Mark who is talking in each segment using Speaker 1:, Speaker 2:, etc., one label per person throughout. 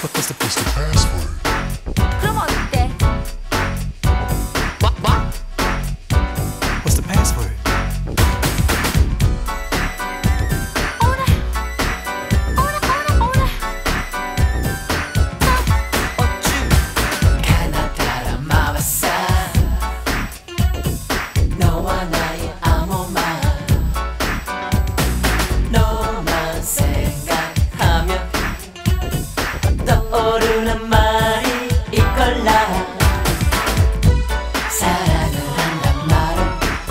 Speaker 1: What's the password?
Speaker 2: 그럼 어때?
Speaker 3: What?
Speaker 1: What's the password?
Speaker 2: 어라
Speaker 3: 어쭈 가나다라 마와사 너와 나의 암호만 너만 생각하면 떠오르는 말이 이걸라 사랑을 한단 말은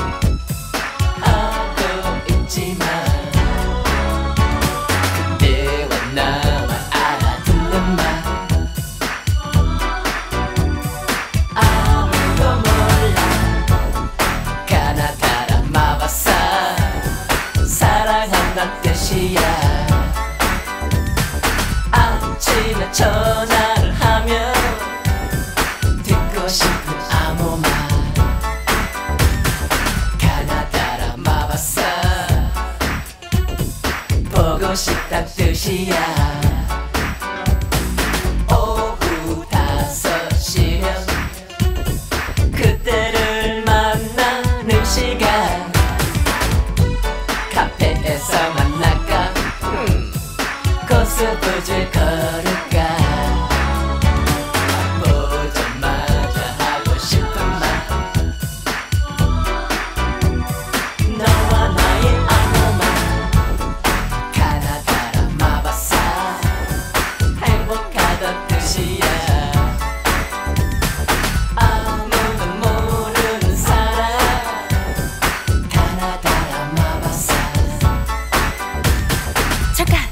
Speaker 3: 하고 있지만 그대와 나만 알아듣는 말 아무도 몰라 가나다라 마바사 사랑한단 뜻이야 아침에 전화를 하면 듣고 싶은 아무 말 가나다라 마바사 보고 싶단 뜻이야 오후 5시면 그때를 만나는 시간 카페에서 만날까 코스부지 걸을까 보자마자 하고 싶은 말 너와 나의 아무말 가나다라 마바사 행복하던 뜻이야 아무도 모르는 사람 가나다라 마바사
Speaker 2: 잠깐.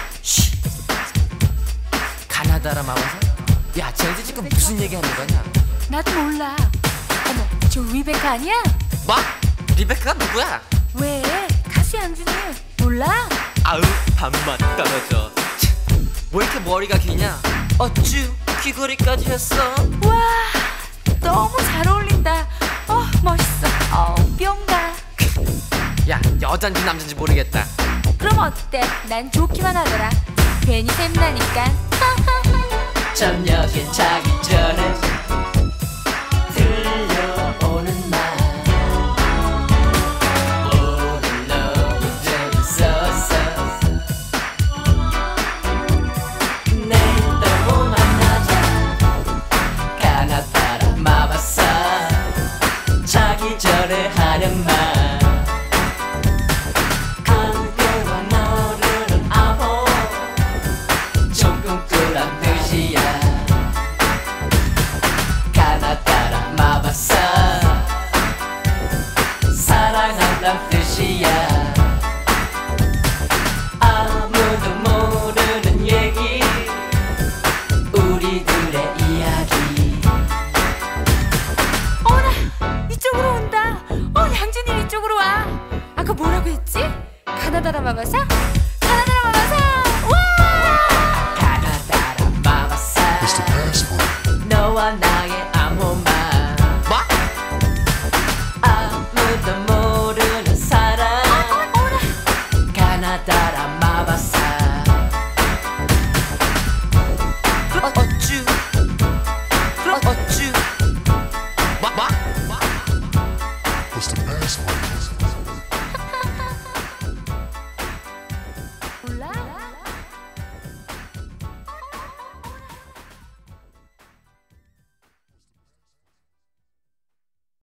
Speaker 3: 가나다라 마바사? 야 쟤네들 지금 무슨 얘기하는 거냐?
Speaker 2: 나도 몰라. 어머, 저 리베카 아니야?
Speaker 3: 뭐? 리베카가 누구야?
Speaker 2: 왜? 가수 양준이 몰라?
Speaker 3: 아우 밥맛 떨어져 왜 이렇게 머리가 기냐? 어쭈 귀걸이까지 했어
Speaker 2: 와, 너무 잘 어울린다. 멋있어. 뿅가.
Speaker 3: 야 여잔지 남잔지 모르겠다
Speaker 2: 그럼 어때? 난 좋기만 하더라. 괜히 샘나니까.
Speaker 3: 저녁에 자기 전에 들려오는 말 오늘 너무 재밌었어 내일 또 만나자 가나다라 마바사 자기 전에 하는 말 그대와 너를 아호 좀 꿈꾸란